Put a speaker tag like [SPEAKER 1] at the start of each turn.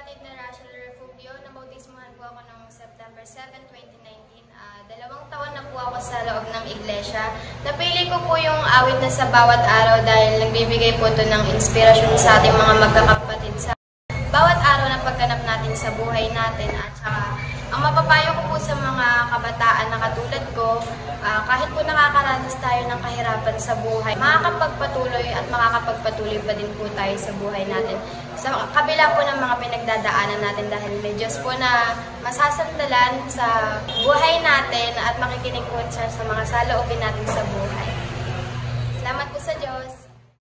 [SPEAKER 1] kapatid na Rachel Refugio. Nabautismuhan po ako noong September 7, 2019. 2 taon na po ako sa loob ng iglesia. Napili ko po yung awit na sa bawat araw dahil nagbibigay po ito ng inspirasyon sa ating mga magkakapatid sa bawat araw na pagganap natin sa buhay natin. At saka, ang mapapayo ko po sa mga kabataan na katulad ko, kahit po nakakaranas tayo ng kahirapan sa buhay, makakapagpatuloy at makakapagpatuloy pa din po tayo sa buhay natin. Sa kabila po ng mga pinagdadaanan natin dahil may Diyos po na masasandalan sa buhay natin at makikinig po siya sa mga saloobin natin sa buhay. Salamat po.